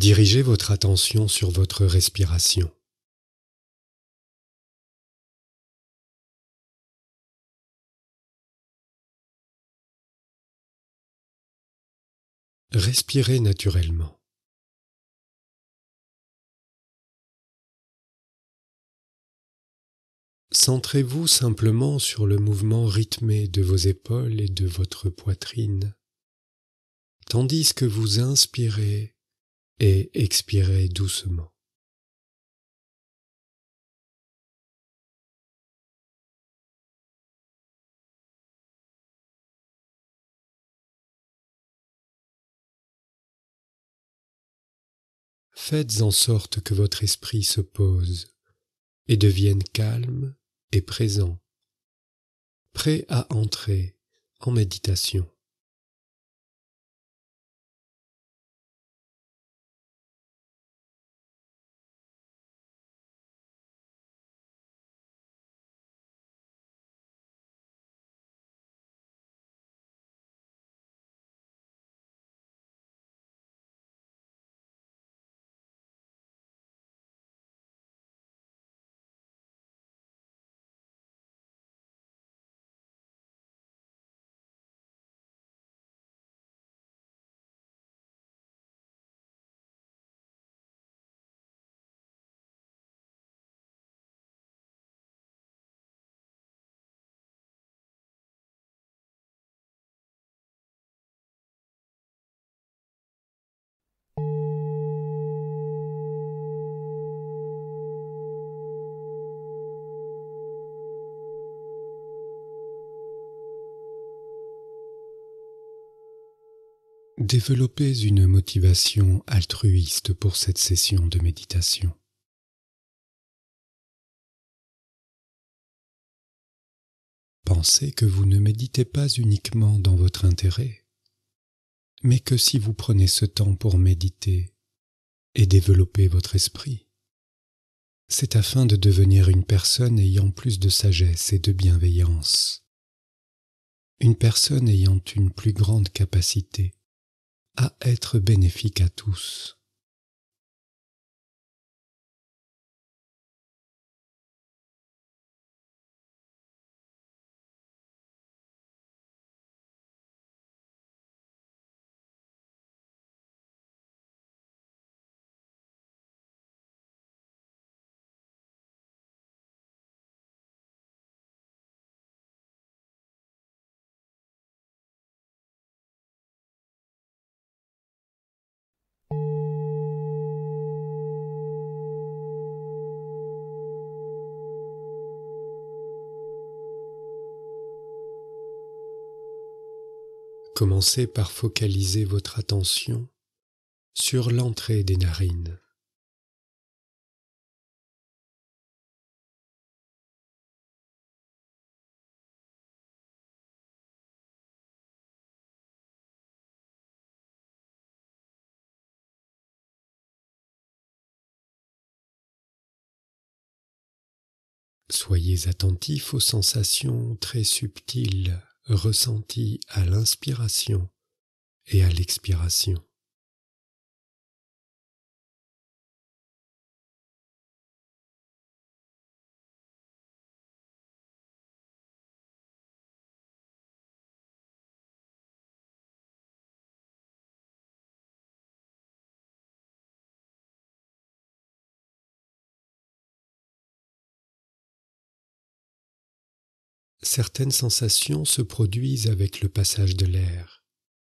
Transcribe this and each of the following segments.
Dirigez votre attention sur votre respiration. Respirez naturellement. Centrez-vous simplement sur le mouvement rythmé de vos épaules et de votre poitrine, tandis que vous inspirez et expirez doucement. Faites en sorte que votre esprit se pose et devienne calme et présent, prêt à entrer en méditation. Développez une motivation altruiste pour cette session de méditation. Pensez que vous ne méditez pas uniquement dans votre intérêt, mais que si vous prenez ce temps pour méditer et développer votre esprit, c'est afin de devenir une personne ayant plus de sagesse et de bienveillance, une personne ayant une plus grande capacité à être bénéfique à tous. Commencez par focaliser votre attention sur l'entrée des narines. Soyez attentif aux sensations très subtiles ressenties à l'inspiration et à l'expiration. Certaines sensations se produisent avec le passage de l'air.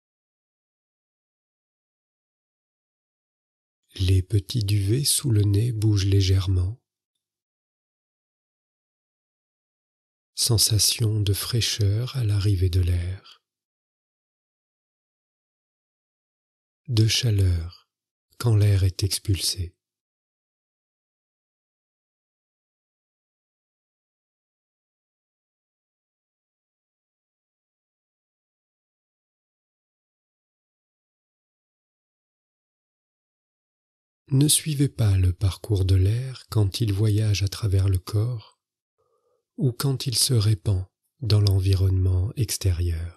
Les petits duvets sous le nez bougent légèrement. Sensation de fraîcheur à l'arrivée de l'air. De chaleur quand l'air est expulsé. Ne suivez pas le parcours de l'air quand il voyage à travers le corps ou quand il se répand dans l'environnement extérieur.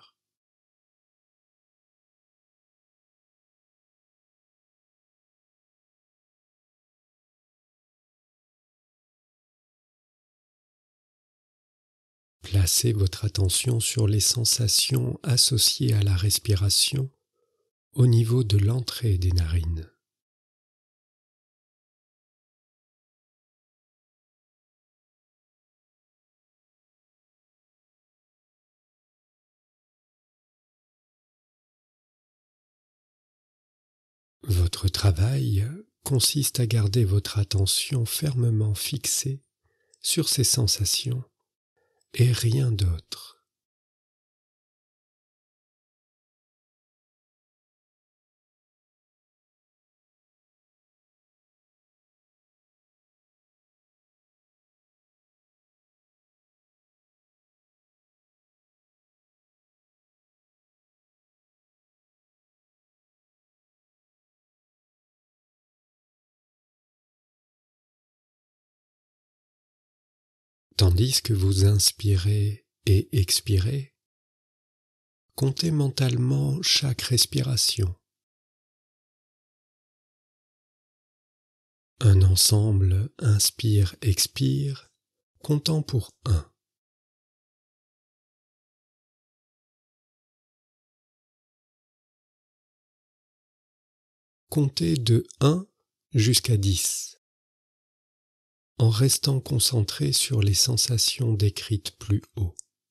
placez votre attention sur les sensations associées à la respiration au niveau de l'entrée des narines. Votre travail consiste à garder votre attention fermement fixée sur ces sensations et rien d'autre. Tandis que vous inspirez et expirez, comptez mentalement chaque respiration. Un ensemble inspire-expire, comptant pour 1. Comptez de 1 jusqu'à 10, en restant concentré sur les sensations décrites plus haut.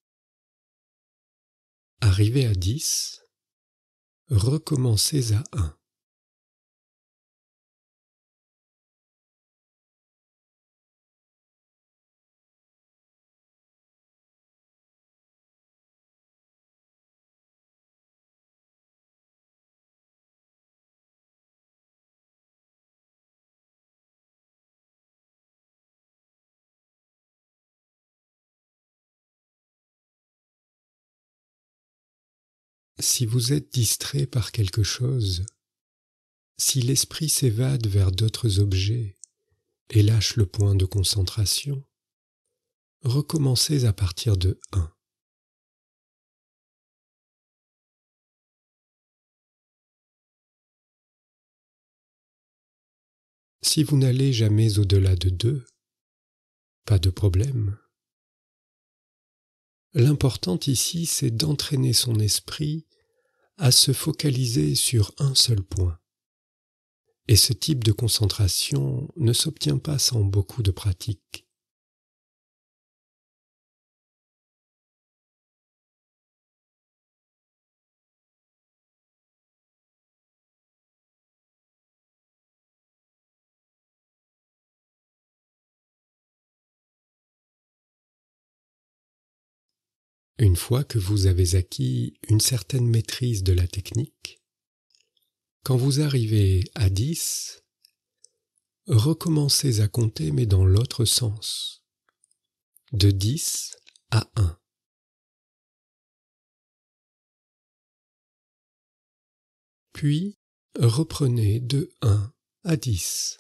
Arrivé à 10, recommencez à 1. Si vous êtes distrait par quelque chose, si l'esprit s'évade vers d'autres objets et lâche le point de concentration, recommencez à partir de 1. Si vous n'allez jamais au-delà de 2, pas de problème. L'important ici, c'est d'entraîner son esprit à se focaliser sur un seul point. Et ce type de concentration ne s'obtient pas sans beaucoup de pratique. Une fois que vous avez acquis une certaine maîtrise de la technique, quand vous arrivez à 10, recommencez à compter mais dans l'autre sens, de 10 à 1. Puis, reprenez de 1 à 10.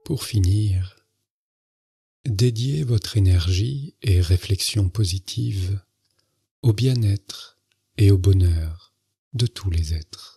Pour finir, dédiez votre énergie et réflexion positive au bien-être et au bonheur de tous les êtres.